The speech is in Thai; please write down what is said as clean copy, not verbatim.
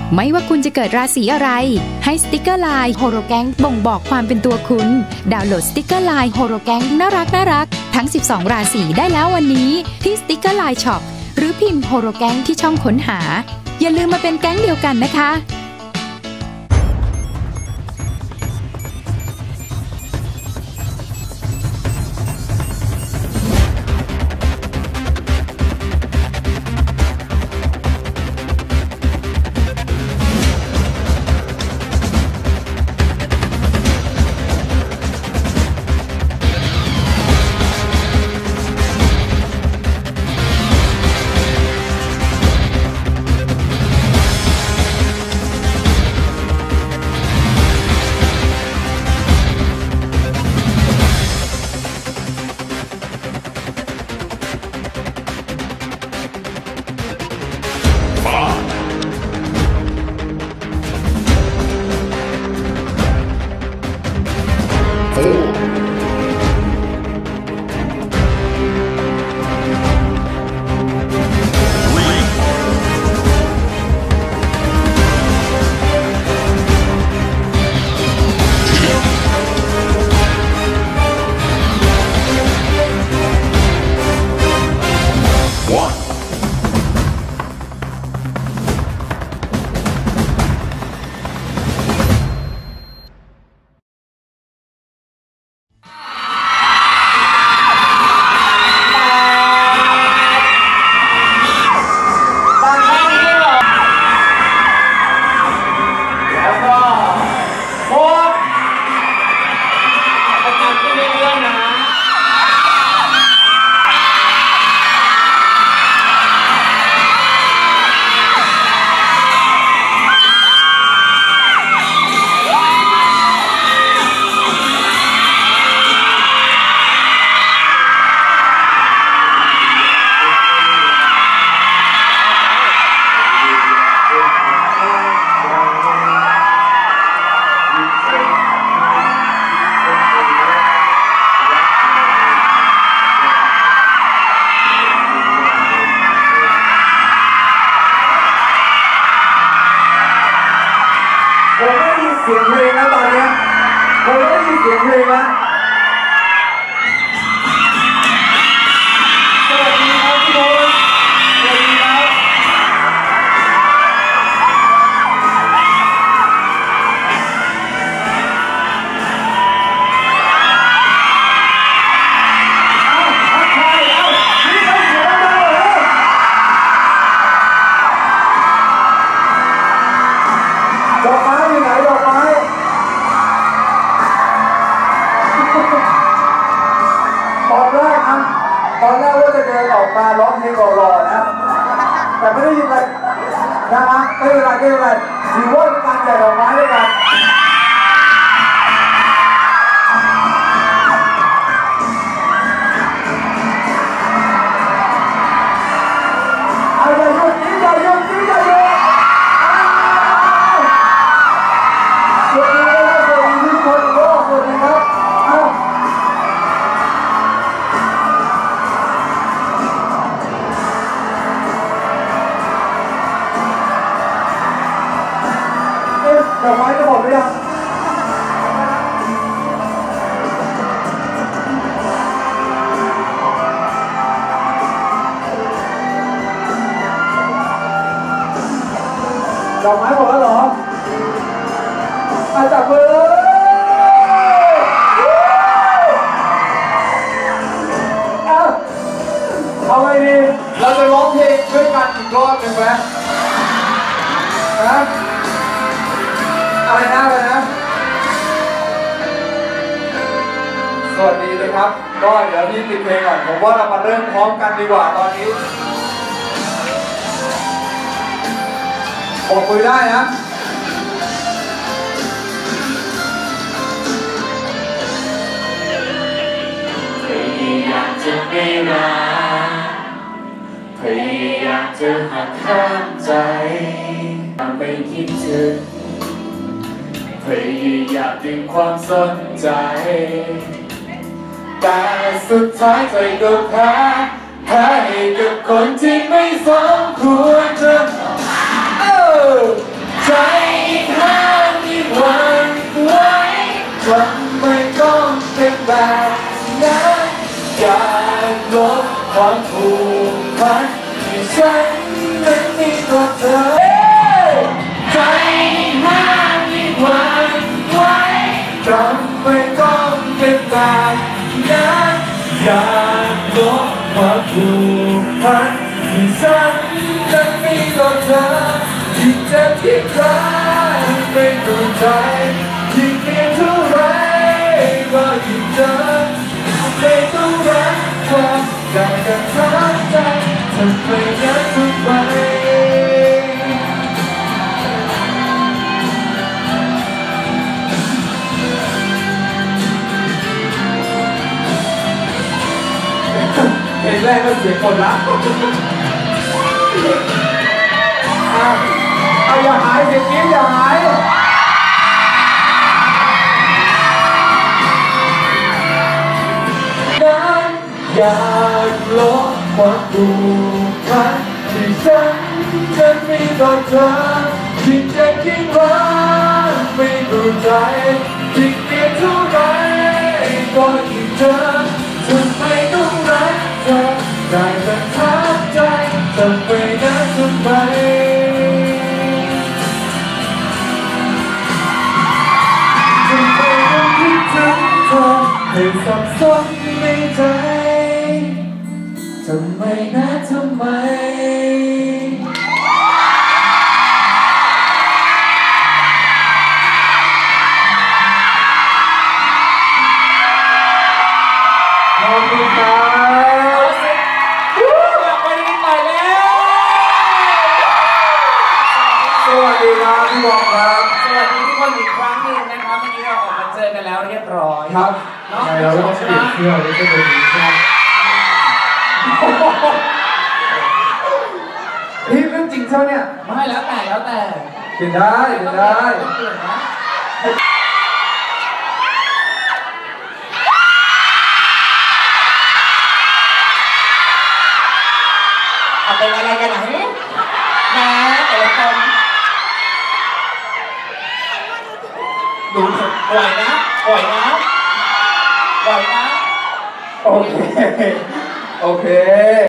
ไม่ว่าคุณจะเกิดราศีอะไรให้สติกเกอร์ไลน์โฮโรแกงบ่งบอกความเป็นตัวคุณดาวน์โหลดสติกเกอร์ไลน์โฮโรแกงน่ารักทั้ง12ราศีได้แล้ววันนี้ที่สติกเกอร์ไลน์ช็อปหรือพิมพ์โฮโรแกงที่ช่องค้นหาอย่าลืมมาเป็นแก๊งเดียวกันนะคะเสียงเพลงแล้วตอนนี้ผมได้ยินเสียงเพลงแล้วสวัสดีครับทุกคนสวัสดีครับดอกไม้อยู่ไหนดอกไม้ตอนแรกว่าจะเดินออกมาร้องเพลงรอๆนะแต่ไม่ได้ยินอะไรนะฮะไม่เป็นไรถือว่าเป็นการแจกดอกไม้ด้วยกันอย่าหยุดนี้อย่าหยุดนี้อย่าหยุดสวัสดีครับสวัสดีทุกคนโลกสวัสดีครับดอกไม้จะหมดหรือยังดอกไม้หมดแล้วเหรอจับมือเอาไงดีเราจะร้องเพลงด้วยกันอีกรอบหนึ่งไหมนะอะไรนะสวัสดีเลยครับก็เดี๋ยวพี่ติดเพลงก่อนผมว่าเรามาเริ่มพร้อมกันดีกว่าตอนนี้บอกคุยได้นะพยายามจะไม่รักพยายามจะหักห้ามใจไม่คิดถึงพยายามดึงความสนใจแต่สุดท้ายใจก็แพ้ให้กับคนที่ไม่สมควรจะนั้นมีต่อเธอใจห้ามมีวันไว้จำไม่ต้องเป็นแบบนั้นอยากลบความผูกพันที่ฉันนั้นมีต่อเธอที่เจ็บที่ใครไม่รู้ใจที่เปลี่ยนเท่าไรก็ยิ่งเจอไม่ต้องรักความได้แต่ท้าใจทำไมนักทำไมเพลงแรกก็เสียคนละเอาอย่าหายเสียงนี้อย่าหายนั้นอยากลบความผูกพันที่ฉันนั้นมีต่อเธอที่เจ็บที่รักไม่รู้ใจที่เกลียดเท่าไรก็ยิ่งเจอทำไมต้องรักเธอได้แต่ท้าใจทำไมนะทำไมทำไมต้องคิดถึงเธอให้สับสนในใจทำไมนะทำไมขอบคุณครับอยากไปดีหน่อยแล้วสวัสดีครับพี่บอมครับสวัสดีทุกคนอีกครั้งหนึ่งนะครับวันนี้เราออกมาเจอกันแล้วเรียบร้อยครับเนาะเราต้องเปลี่ยนเสื้อแล้วก็เป็นนี้ใช่ไหมพี่เรื่องจริงใช่ไหมเนี่ยไม่แล้วแต่เปลี่ยนได้เปลี่ยนได้ต้องเปลี่ยนนะเอาเป็นอะไรกันนะนะแต่ละคนดูปล่อยนะโอเคโอเค